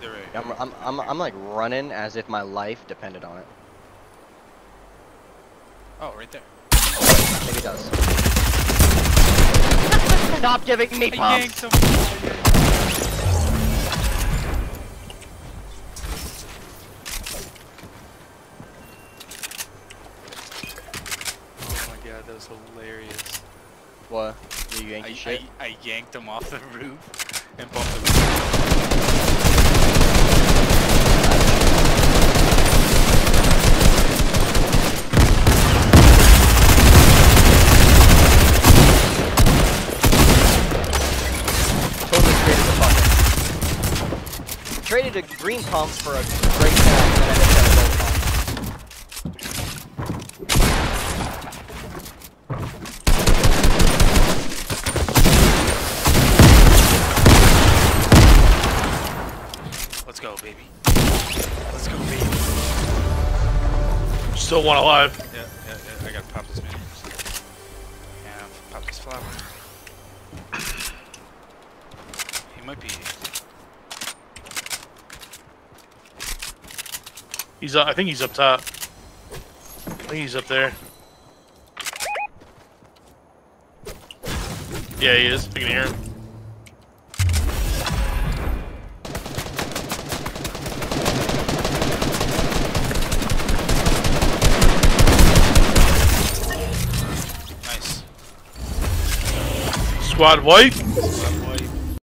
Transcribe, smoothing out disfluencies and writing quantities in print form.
They're right. I'm like running as if my life depended on it. Oh, right there. Maybe it does. Stop giving me pumps! I yanked him. Oh my god, that was hilarious. What? You yanked shit? I yanked him off the roof and bumped the roof. Traded a green pump for a great pump, and I just got a gold pump. Let's go, baby. Let's go, baby. Still one alive. Yeah. I gotta pop this man. Yeah, pop this flower. He might be. He's up. I think he's up top. I think he's up there. Yeah, he is. I can hear him. Nice. Squad wipe.